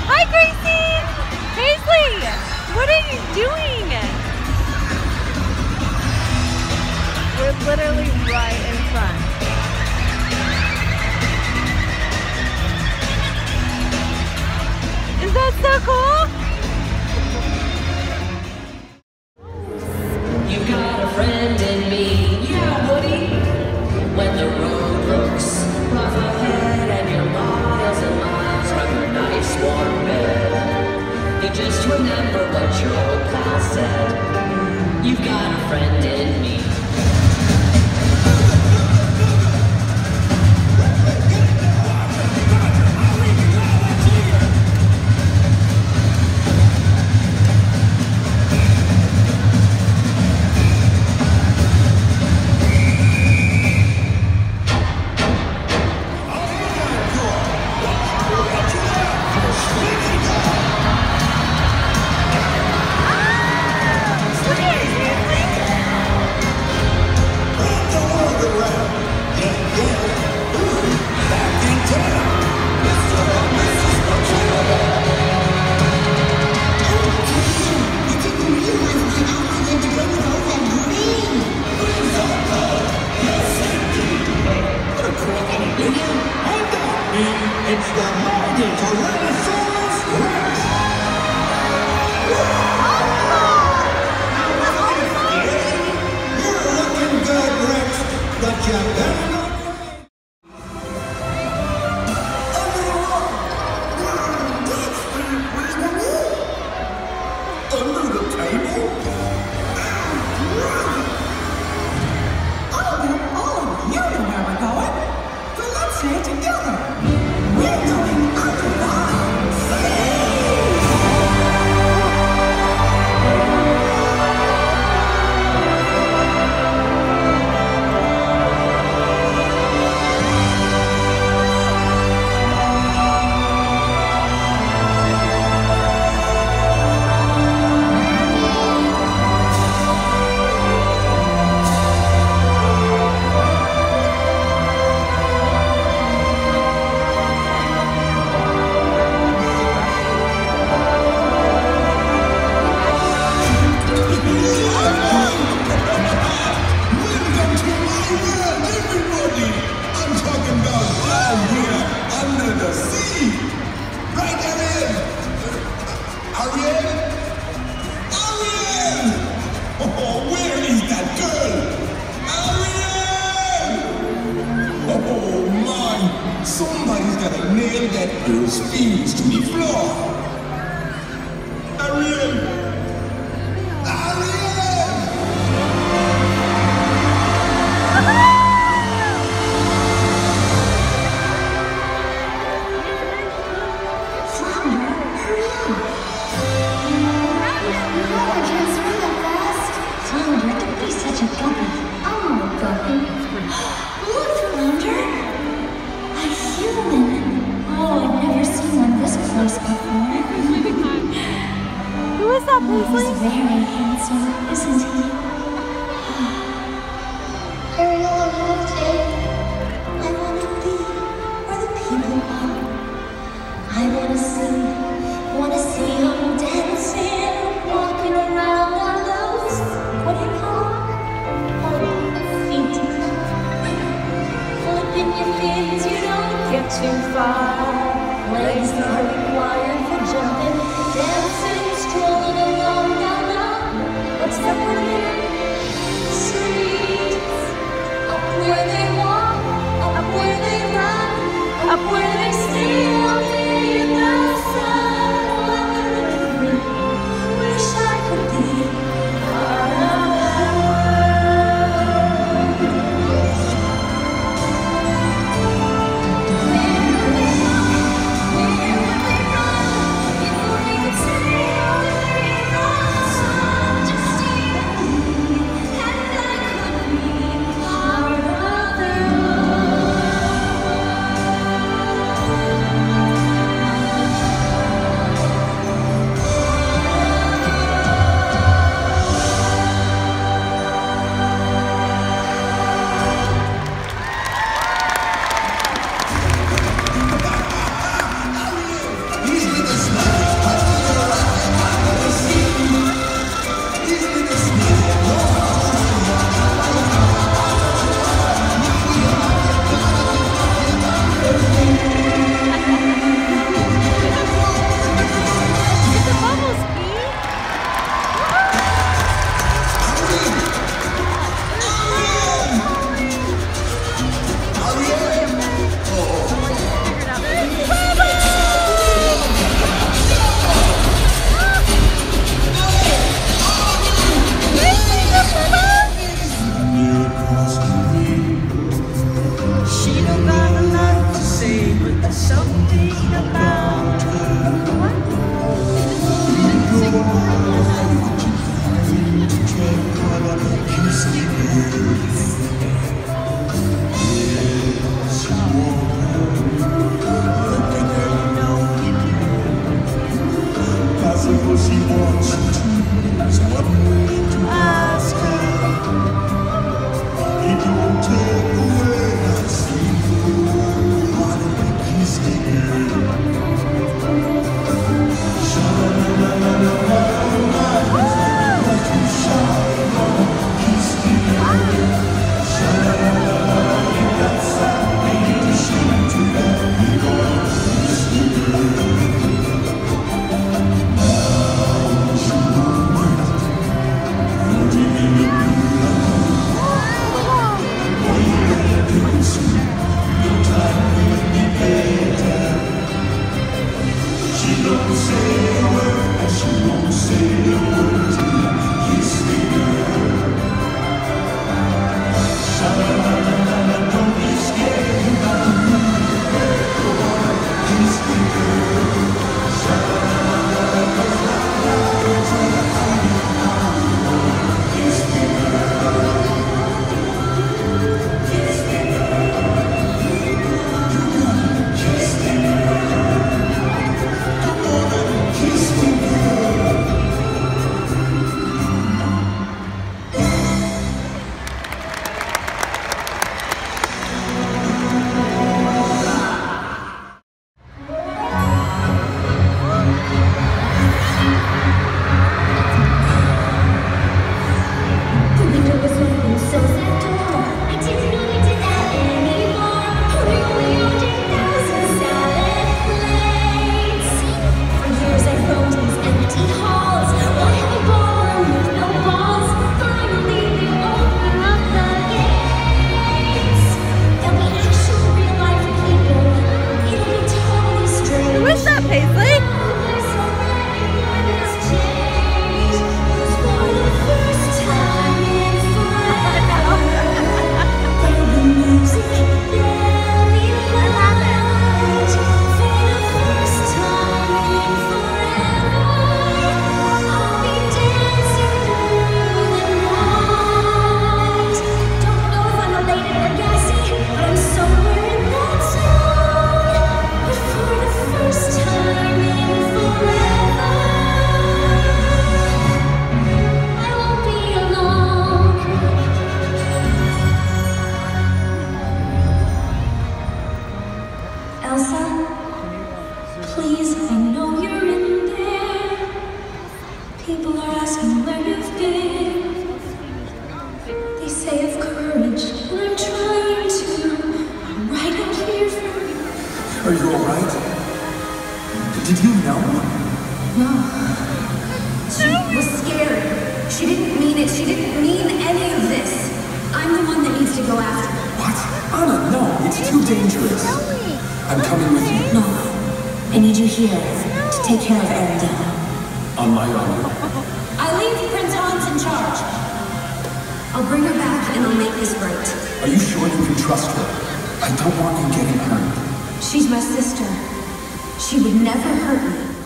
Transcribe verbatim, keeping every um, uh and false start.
Hi, Gracie! Paisley! What are you doing? We're literally right in front. Is that so cool? You've got a friend in me, yeah, Woody. When the road looks rough ahead and you're miles and miles from your nice warm bed, you just remember what your old pal said. You've got a friend in me. It's the moment to Renaissance Rex! You're looking good, Rex, but you better not wait. Under the rock! That's where's the wall? Under the table? Oh, then all of you know where we're going. So let's say it together. We're going under the Somebody's gotta nail that girl's feelings to the floor. Ariel! Ariel! Flounder, hurry up! No, I can't swim that fast. Flounder, don't be such a guppy. I'm not a guppy. Look, Flounder! Oh, I've never seen one this close before. Who is that, Paisley? He's very handsome, isn't he? Ariel, I want to take. I want to be where the people are. I want to see, want to see them dancing, walking around on those, what do you call them? Feet. Flipping your fins, you don't get too far. Legs are required for jumping, dancing, strolling along down the, what's that word again? Streets. Up where they walk, up where they run, up where they stay all day in the sun. Wonder if I wish I could be part of that world. please, I know you're in there. People are asking where you've been. They say of courage, and I'm trying to. I'm right out here for you. Are you alright? Did you know? No. She was scared. She didn't mean it. She didn't mean any of this. I'm the one that needs to go after her. What? Anna, no, it's too dangerous. I'm coming with you. No. I need you here to take care of Arendelle. On my own. I leave Prince Hans in charge. I'll bring her back and I'll make this right. Are you sure you can trust her? I don't want you getting hurt. She's my sister. She would never hurt me.